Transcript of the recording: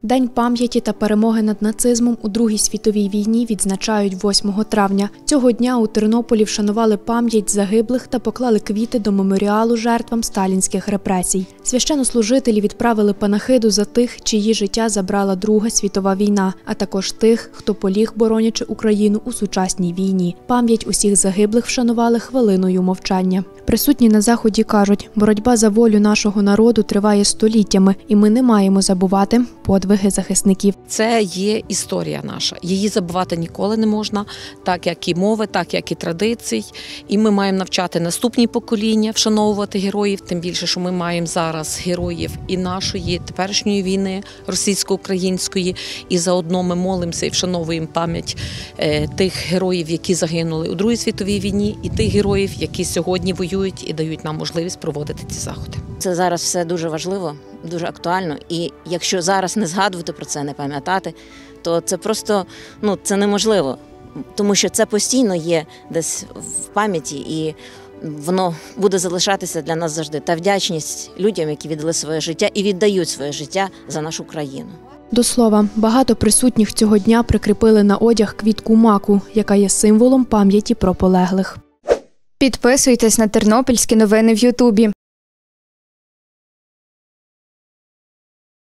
День пам'яті та перемоги над нацизмом у Другій світовій війні відзначають 8 травня. Цього дня у Тернополі вшанували пам'ять загиблих та поклали квіти до меморіалу жертвам сталінських репресій. Священнослужителі відправили панахиду за тих, чиї життя забрала Друга світова війна, а також тих, хто поліг, боронячи Україну у сучасній війні. Пам'ять усіх загиблих вшанували хвилиною мовчання. Присутні на заході кажуть, боротьба за волю нашого народу триває століттями, і ми не маємо забувати подвиги захисників. Це є історія наша. Її забувати ніколи не можна, так як і мови, так як і традицій. І ми маємо навчати наступні покоління вшановувати героїв, тим більше, що ми маємо зараз героїв і нашої теперішньої війни, російсько-української, і заодно ми молимося і вшановуємо пам'ять тих героїв, які загинули у Другій світовій війні, і тих героїв, які сьогодні воюють і дають нам можливість проводити ці заходи. Це зараз все дуже важливо, дуже актуально. І якщо зараз не згадувати про це, не пам'ятати, то це просто, це неможливо. Тому що це постійно є десь в пам'яті і воно буде залишатися для нас завжди. Та вдячність людям, які віддали своє життя і віддають своє життя за нашу країну. До слова, багато присутніх цього дня прикріпили на одяг квітку маку, яка є символом пам'яті про полеглих. Підписуйтесь на тернопільські новини в Ютубі.